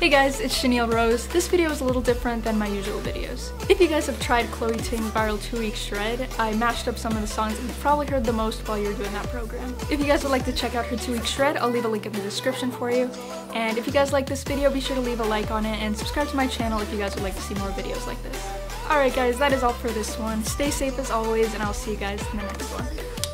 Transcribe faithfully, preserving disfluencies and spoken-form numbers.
Hey guys, it's Shanille Rose. This video is a little different than my usual videos. If you guys have tried Chloe Ting Viral two week Shred, I mashed up some of the songs that you've probably heard the most while you're doing that program. If you guys would like to check out her two week Shred, I'll leave a link in the description for you. And if you guys like this video, be sure to leave a like on it and subscribe to my channel if you guys would like to see more videos like this. Alright guys, that is all for this one. Stay safe as always, and I'll see you guys in the next one.